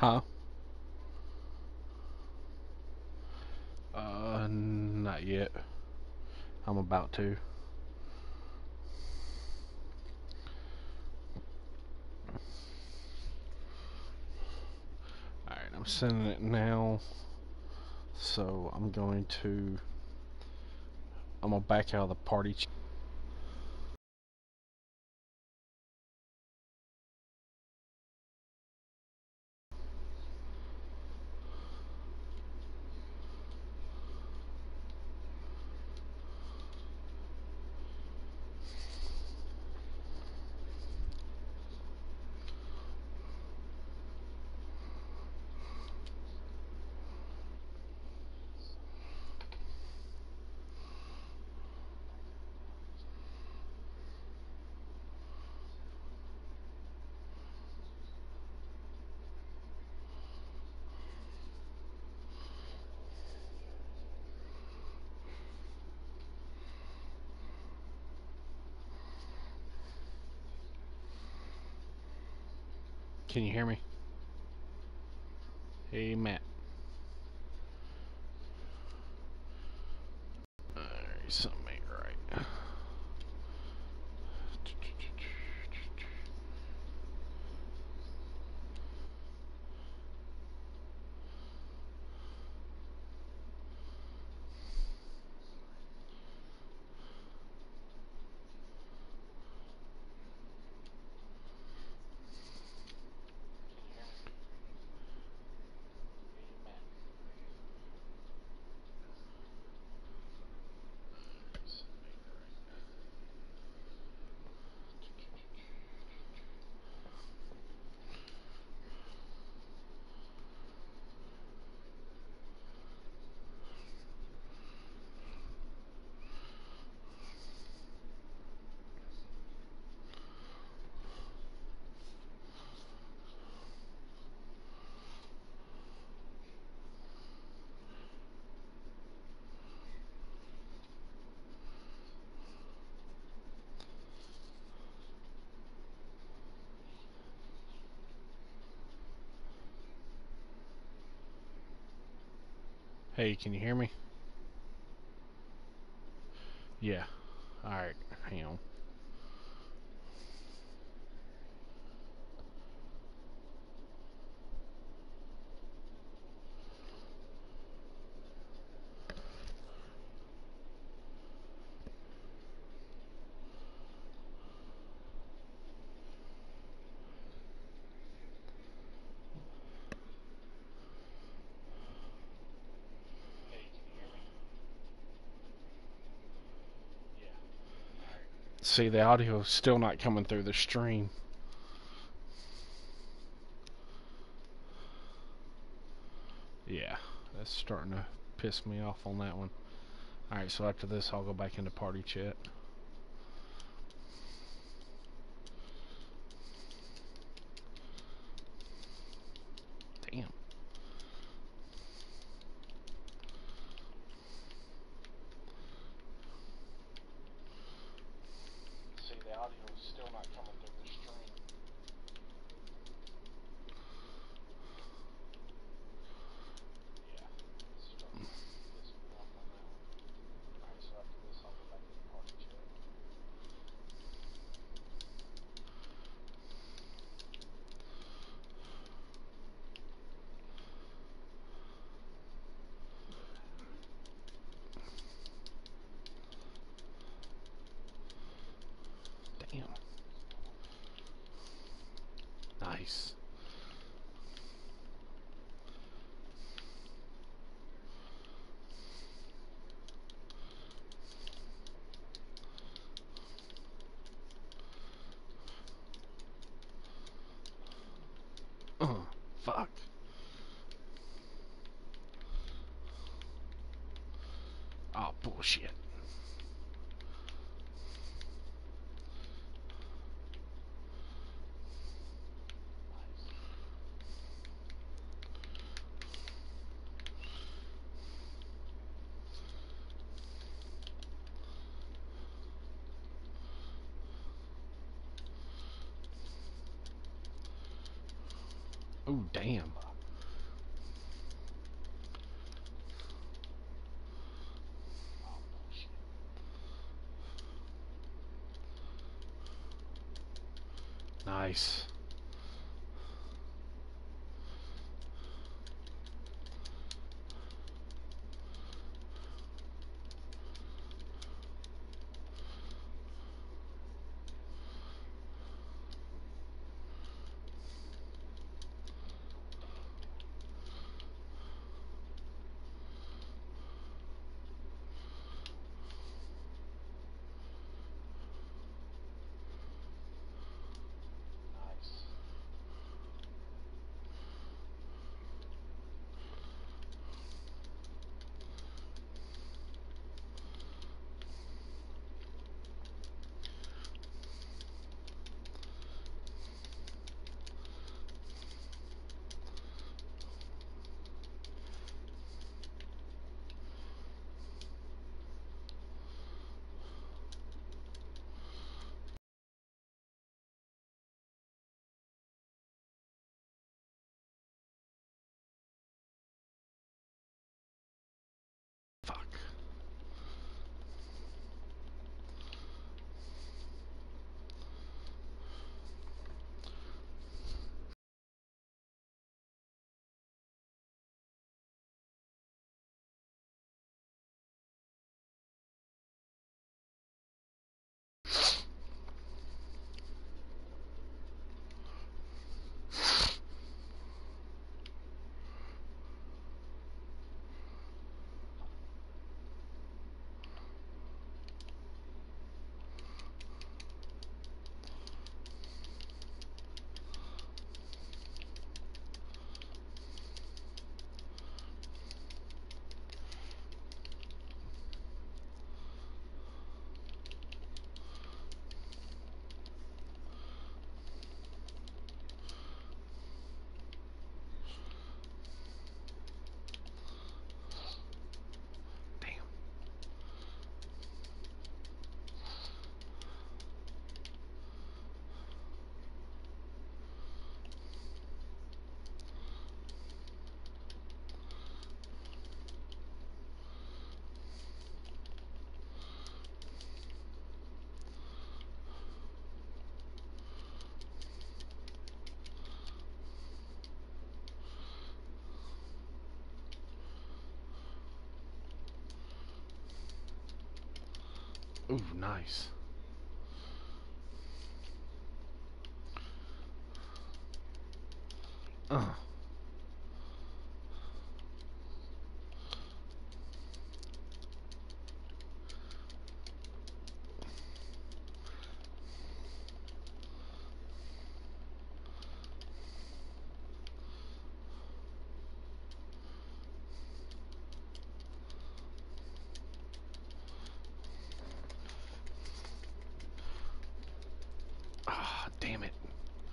Huh? Not yet. I'm about to. Alright, I'm sending it now. So I'm gonna back out of the party. Can you hear me? Hey, Matt. Alright, something ain't right. Hey, can you hear me? Yeah. Alright, hang on. See, the audio's still not coming through the stream. Yeah, that's starting to piss me off on that one. Alright, so after this, I'll go back into party chat. Damn. See, the audio's still not coming through the stream. Yeah, it's starting to piss me off on that one. Alright, so after this, I'll go back into party chat. Damn. Nice. Fuck. Oh, bullshit. Oh, damn. Nice. Nice. Fuck. Damn. Ooh, nice. Uh. Ah, damn it.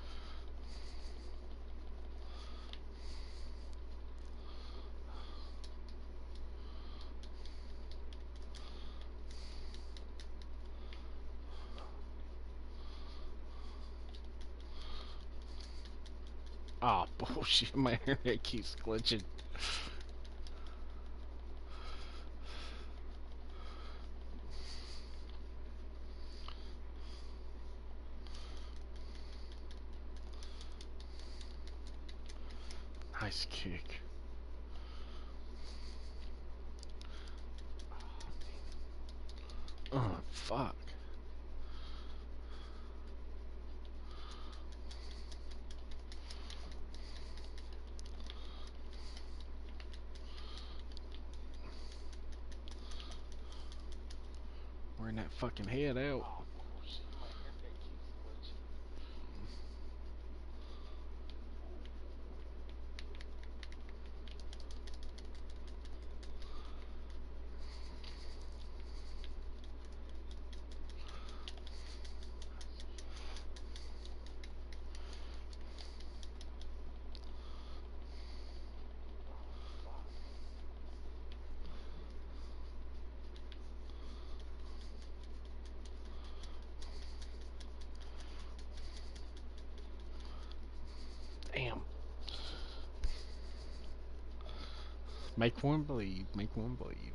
Ah, bullshit. My internet keeps glitching. Nice kick. Oh, fuck. Wearing that fucking head out. Oh, bullshit. My internet keeps glitching. Oh, fuck. Damn. Make one bleed. Make one bleed.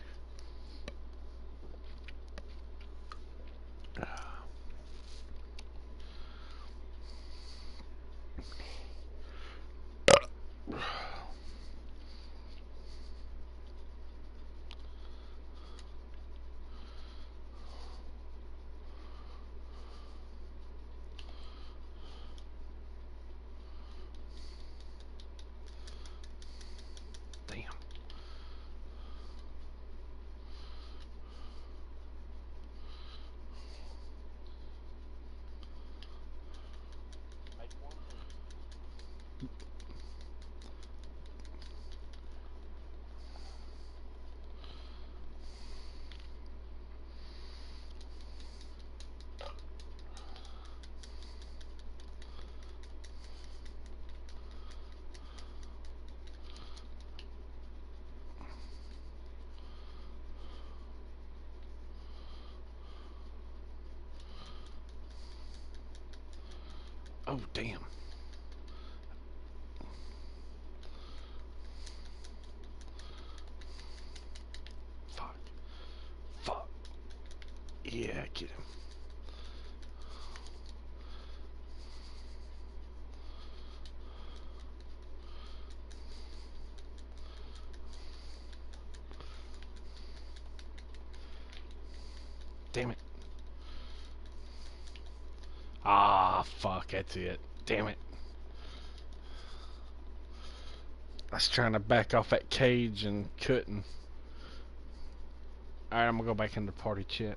Oh, damn. Fuck. Fuck. Yeah, get him. Damn it. Ah, fuck, that's it. Damn it. I was trying to back off that cage and couldn't. Alright, I'm gonna go back into party chat.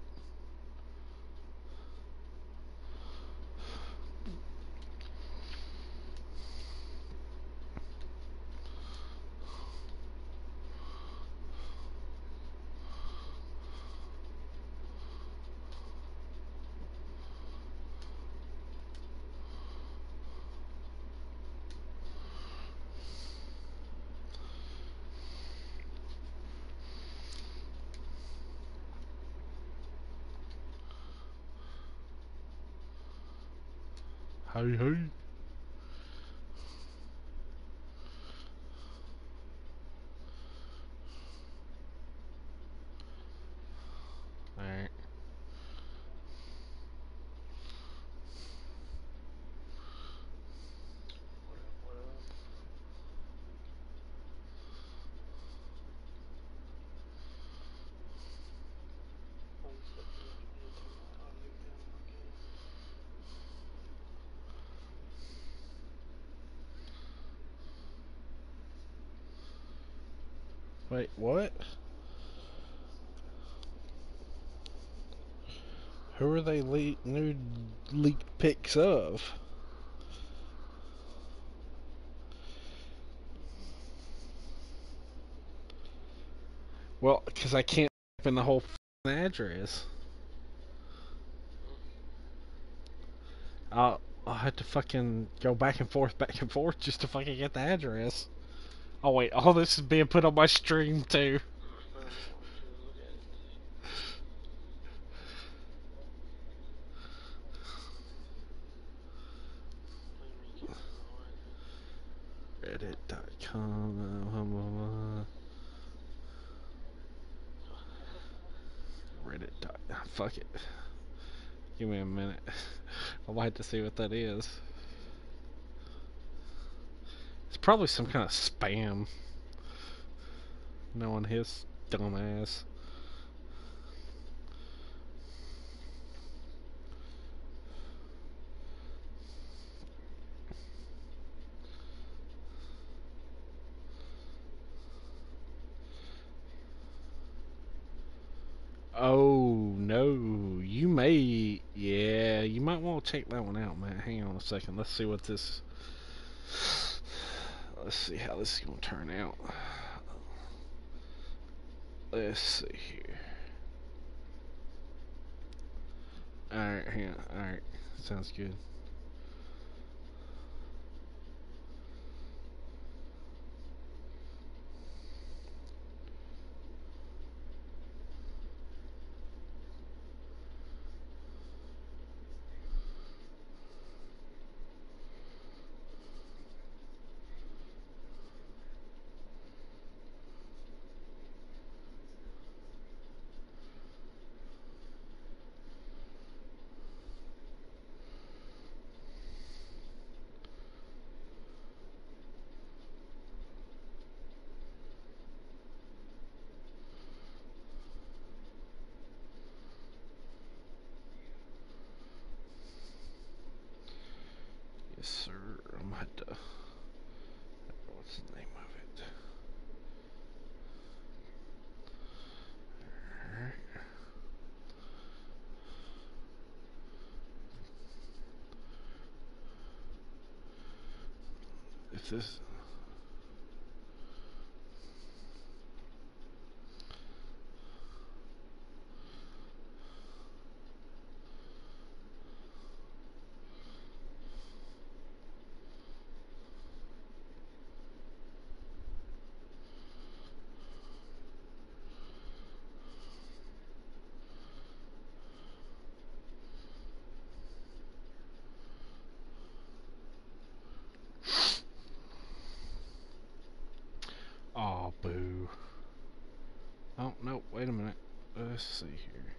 Hey, hey. Alright. What up, what up? One second, let me turn my audio down on my game. Wait, what? Who are they new leaked pics of? Well, because I can't type in the whole address. I'll have to fucking go back and forth just to fucking get the address. Oh wait, all this is being put on my stream too. Let me look at it. Let me get it going. Reddit.com. Reddit. Fuck it. Give me a minute. I might have to see what that is. It's probably some kind of spam. Knowing his dumb ass. Oh no, you may, yeah, you might want to check that one out, man. Hang on a second. Let's see what this. Let's see how this is gonna turn out. Let's see here. Alright, hang on. Alright, sounds good. Yes, sir. I'm gonna have to. What's the name of it? Alright. If this. Oh, no, wait a minute. Let's see here.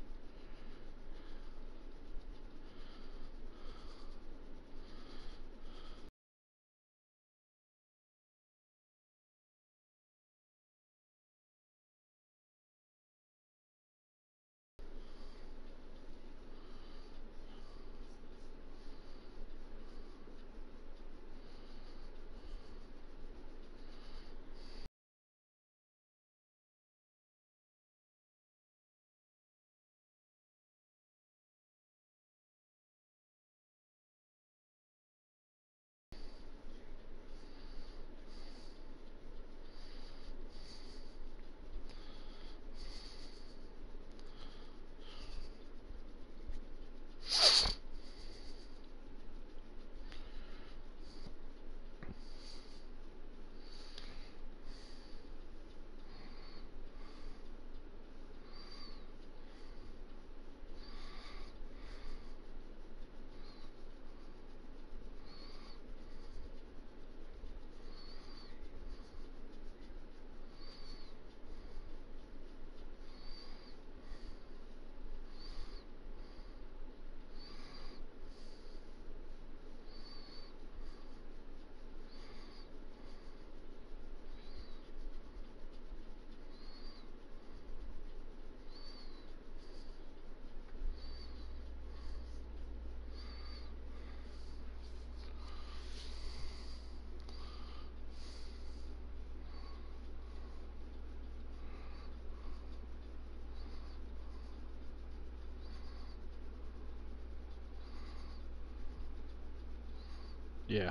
Yeah.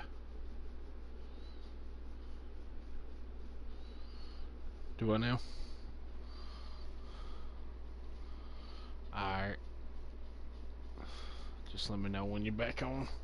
Do I now? Alright. Just let me know when you're back on.